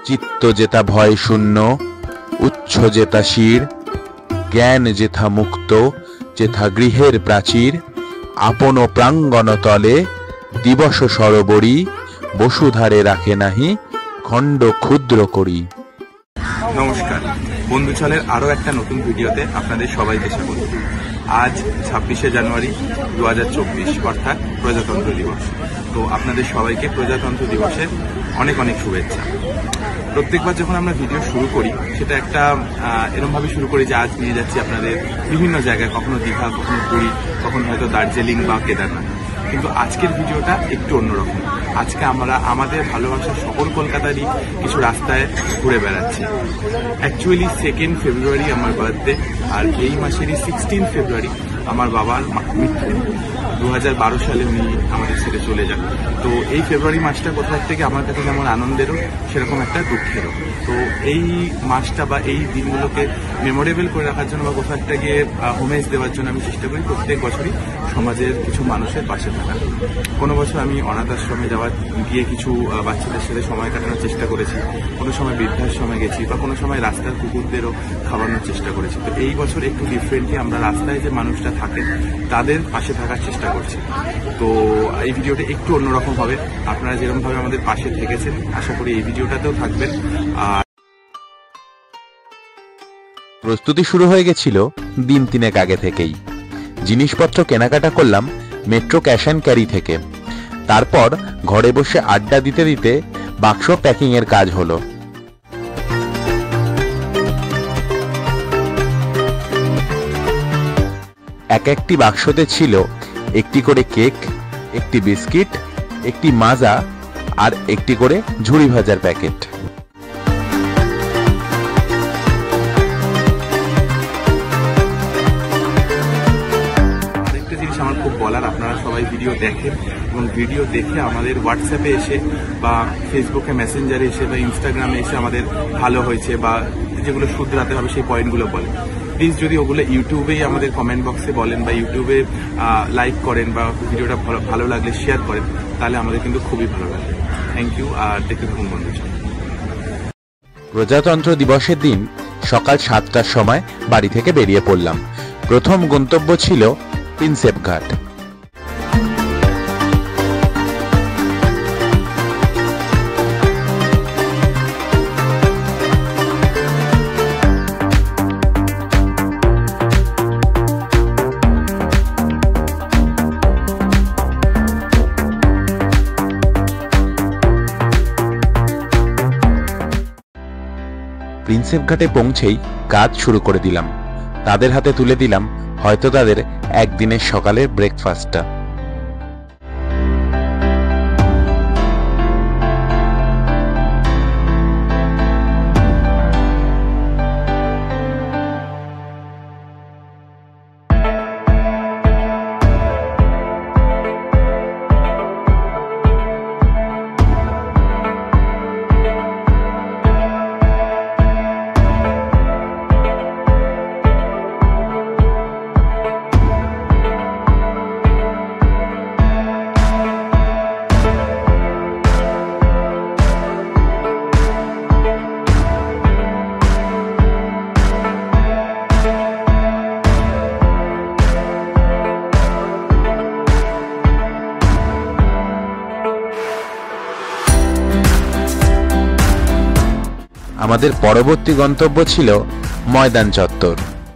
চিত্ত যেথা ভয় শূন্য, উচ্ছ যেথা শির, জ্ঞান যেথা মুক্ত, যেথা গৃহের প্রাচীর, আপন প্রাঙ্গণ তলে দিবস সরোবরী, বসুধারে রাখে নাহি খণ্ড ক্ষুদ্র করি। নমস্কার, বন্ধুছলের আরও একটা নতুন ভিডিওতে আপনাদের সবাইকে স্বাগত। আজ 26শে জানুয়ারি 2024, অর্থাৎ প্রজাতন্ত্র দিবস। তো আপনাদের সবাইকে প্রজাতন্ত্র দিবসের অনেক অনেক শুভেচ্ছা। প্রত্যেকবার যখন আমরা ভিডিও শুরু করি সেটা একটা এরমভাবে শুরু করি যে আজ নিয়ে যাচ্ছি আপনাদের বিভিন্ন জায়গায়, কখনো দীঘা, কখনো পুরী, কখনো হয়তো দার্জিলিং বা কেদারনাথ। কিন্তু আজকের ভিডিওটা একটু অন্যরকম। আজকে আমরা আমাদের ভালোবাসার সকল কলকাতারই কিছু রাস্তায় ঘুরে বেড়াচ্ছি। অ্যাকচুয়ালি 2 ফেব্রুয়ারি আমার বার্থডে, আর এই মাসেরই 16 ফেব্রুয়ারি আমার বাবার মৃত্যু। 2012 সালে উনি আমাদের ছেড়ে চলে যান। তো এই ফেব্রুয়ারি মাসটা কোথাও থেকে আমার কাছে যেমন আনন্দেরও সেরকম একটা দুঃখেরও। তো এই মাসটা বা এই দিনগুলোকে মেমোরেবল করে রাখার জন্য বা কোথাও একটা গিয়ে হোমেজ দেওয়ার জন্য আমি চেষ্টা করি প্রত্যেক বছরই সমাজের কিছু মানুষের পাশে থাকা। কোনো বছর আমি অনাথ আশ্রমে গিয়ে কিছু বাচ্চাদের সাথে সময় কাটানোর চেষ্টা করেছি, কোনো সময় বৃদ্ধাশ্রমে গেছি, বা কোনো সময় রাস্তার কুকুরদেরও খাওয়ানোর চেষ্টা করেছি। তো এই বছর একটু ডিফারেন্টলি আমরা রাস্তায় যে মানুষটা থাকে তাদের পাশে থাকার চেষ্টা করছি। তো এই ভিডিওটা একটু অন্যরকম হবে। আপনারা যেরকমভাবে আমাদের পাশে থেকেছেন আশা করি এই ভিডিওটাতেও থাকবেন। আর প্রস্তুতি শুরু হয়ে গেছিল দিন 3 আগে থেকেই। জিনিসপত্র কেনাকাটা করলাম মেট্রো ক্যাশ অ্যান্ড ক্যারি থেকে। তারপর ঘরে বসে আড্ডা দিতে দিতে বাক্স প্যাকিং এর কাজ হলো। একটি বাক্সতে ছিল একটি করে কেক, একটি বিস্কিট, একটি মাজা আর একটি করে ঝুড়ি ভাজার প্যাকেট। আরেকটা জিনিস আমার খুব বলার, আপনারা সবাই ভিডিও দেখেন এবং ভিডিও দেখে আমাদের হোয়াটসঅ্যাপে এসে বা ফেসবুকে মেসেঞ্জারে এসে বা ইনস্টাগ্রামে এসে আমাদের ভালো হয়েছে বা যেগুলো শুধরাতে হবে সেই পয়েন্টগুলো বলেন। প্লিজ যদি ওগুলো ইউটিউবেই আমাদের কমেন্ট বক্সে বলেন বা ইউটিউবে লাইক করেন বা ভিডিওটা ভালো লাগলে শেয়ার করেন, তাহলে আমাদের কিন্তু খুবই ভালো লাগে। Thank you. আর দেখতে থাকুন বন্ধু। প্রজাতন্ত্র দিবসের দিন সকাল 7টার সময় বাড়ি থেকে বেরিয়ে পড়লাম। প্রথম গন্তব্য ছিল প্রিন্সেপ ঘাট। প্রিন্সেপ ঘাটে পৌঁছেই কাজ শুরু করে দিলাম। তাদের হাতে তুলে দিলাম হয়তো তাদের একদিনের সকালের ব্রেকফাস্টটা। আমাদের পরবর্তী গন্তব্য ছিল ময়দান চত্বর।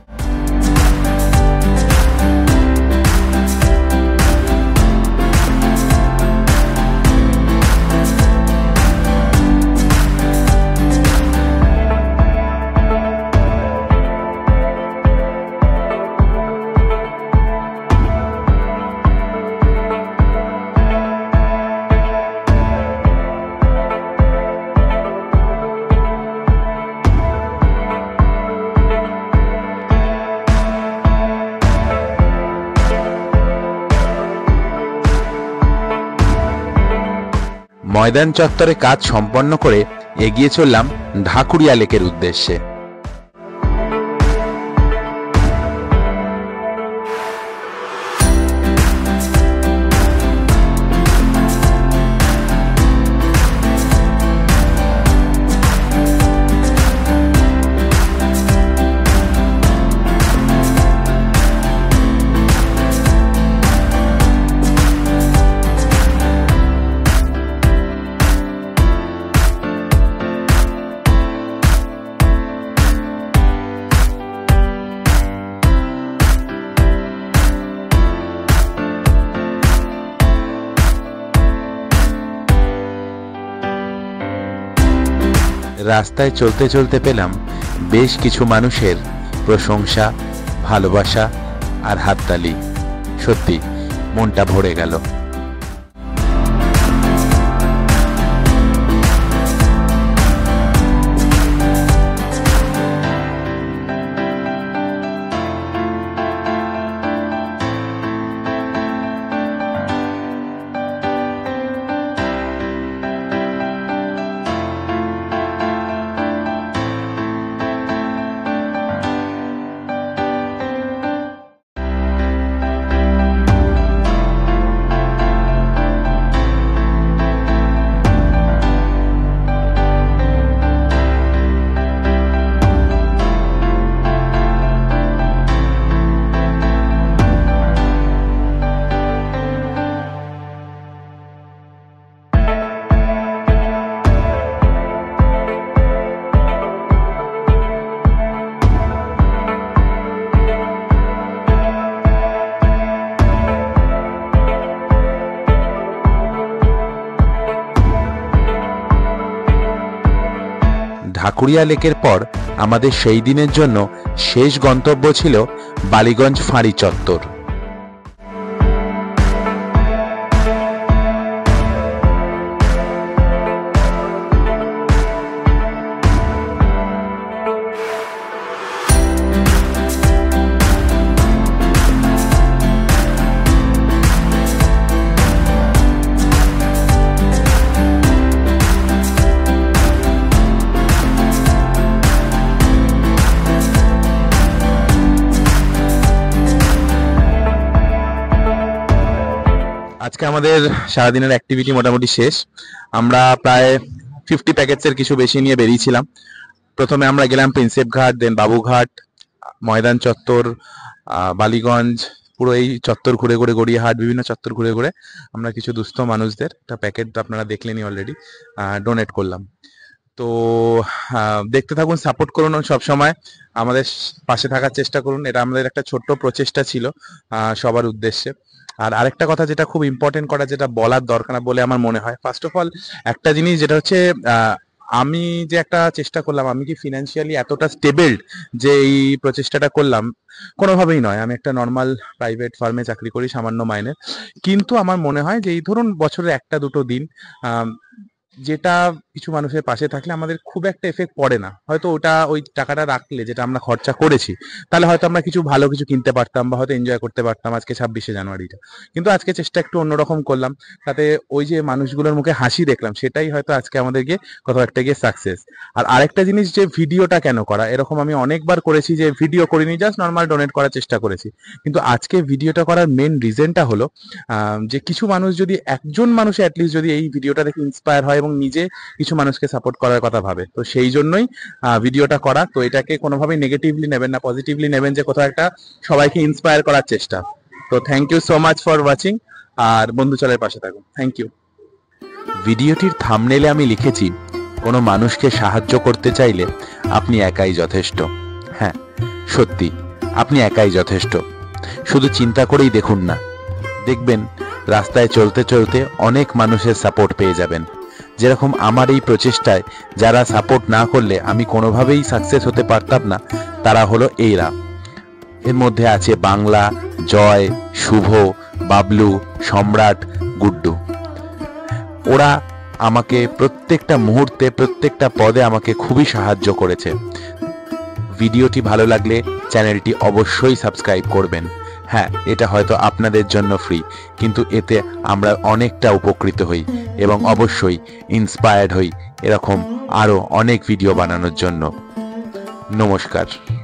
ময়দান চত্বরে কাজ সম্পন্ন করে এগিয়ে চললাম ঢাকুরিয়া লেকের উদ্দেশ্যে। রাস্তায় চলতে চলতে পেলাম বেশ কিছু মানুষের প্রশংসা, ভালোবাসা আর হাততালি। সত্যি মনটা ভরে গেল। ঢাকুরিয়া লেকের পর আমাদের সেই দিনের জন্য শেষ গন্তব্য ছিল বালিগঞ্জ ফাঁড়ি চত্বর। আজকে আমাদের সারাদিনের অ্যাক্টিভিটি মোটামুটি শেষ। আমরা প্রায় 50 প্যাকেটসের কিছু বেশি নিয়ে বেরিয়েছিলাম। প্রথমে আমরা গেলাম প্রিন্সেপ ঘাট, দেন বাবুঘাট, ময়দান চত্বর, বালিগঞ্জ, পুরো এই চত্বর ঘুরে ঘুরে, গড়িয়াহাট, বিভিন্ন চত্বর ঘুরে ঘুরে আমরা কিছু দুস্থ মানুষদের একটা প্যাকেট আপনারা দেখলেনই অলরেডি ডোনেট করলাম। তো দেখতে থাকুন, সাপোর্ট করুন, সবসময় আমাদের পাশে থাকার চেষ্টা করুন। এটা আমাদের একটা ছোট্ট প্রচেষ্টা ছিল সবার উদ্দেশ্যে। আর আরেকটা কথা যেটা খুব ইম্পর্টেন্ট করা, যেটা বলার দরকার বলে আমার মনে হয়, ফার্স্ট অফ অল একটা জিনিস যেটা হচ্ছে আমি যে একটা চেষ্টা করলাম, আমি কি ফিনান্সিয়ালি এতটা স্টেবল যে এই প্রচেষ্টাটা করলাম? কোনোভাবেই নয়। আমি একটা নর্মাল প্রাইভেট ফার্মে চাকরি করি সামান্য মাইনে। কিন্তু আমার মনে হয় যে এই ধরুন বছরে একটা দুটো দিন যেটা কিছু মানুষের পাশে থাকলে আমাদের খুব একটা এফেক্ট পড়ে না। হয়তো ওই টাকাটা রাখলে, যেটা আমরা খরচা করেছি, তাহলে হয়তো আমরা কিছু ভালো কিছু কিনতে পারতাম বা হয়তো এনজয় করতে পারতাম আজকে 26শে জানুয়ারিটা। কিন্তু আজকে চেষ্টা একটু অন্যরকম করলাম, তাতে ওই যে মানুষগুলোর মুখে হাসি দেখলাম, সেটাই হয়তো আজকে আমাদের গিয়ে কোথাও একটা গিয়ে সাকসেস। আর আরেকটা জিনিস, যে ভিডিওটা কেন করা, এরকম আমি অনেকবার করেছি যে ভিডিও করিনি, জাস্ট নর্মাল ডোনেট করার চেষ্টা করেছি। কিন্তু আজকে ভিডিওটা করার মেন রিজনটা হলো যে কিছু মানুষ যদি, একজন মানুষ অ্যাটলিস্ট যদি এই ভিডিওটা দেখে ইন্সপায়ার হয় এবং নিজে কিছু মানুষকে সাপোর্ট করার কথা ভাবে, তো সেই জন্যই ভিডিওটা করা। তো এটাকে কোনোভাবেই নেগেটিভলি নেবেন না, পজিটিভলি নেবেন, যে কোথাও একটা সবাইকে ইন্সপায়ার করার চেষ্টা। তো thank you so much for watching, আর বন্ধু চলের পাশে থাকুন। Thank you. ভিডিওটির থাম্বনেলে আমি লিখেছি, কোনো মানুষকে সাহায্য করতে চাইলে আপনি একাই যথেষ্ট। হ্যাঁ, সত্যি আপনি একাই যথেষ্ট। শুধু চিন্তা করেই দেখুন না, দেখবেন রাস্তায় চলতে চলতে অনেক মানুষের সাপোর্ট পেয়ে যাবেন। যেরকম আমার এই প্রচেষ্টায় যারা সাপোর্ট না করলে আমি কোনোভাবেই সাকসেস হতে পারতাম না, তারা হলো এইরা। এর মধ্যে আছে বাংলা, জয়, শুভ, বাবলু, সম্রাট, গুড্ডু। ওরা আমাকে প্রত্যেকটা মুহূর্তে, প্রত্যেকটা পদে আমাকে খুবই সাহায্য করেছে। ভিডিওটি ভালো লাগলে চ্যানেলটি অবশ্যই সাবস্ক্রাইব করবেন। হ্যাঁ, এটা হয়তো আপনাদের জন্য ফ্রি, কিন্তু এতে আমরা অনেকটা উপকৃত হই এবং অবশ্যই ইন্সপায়ার্ড হই এরকম আরো অনেক ভিডিও বানানোর জন্য। নমস্কার।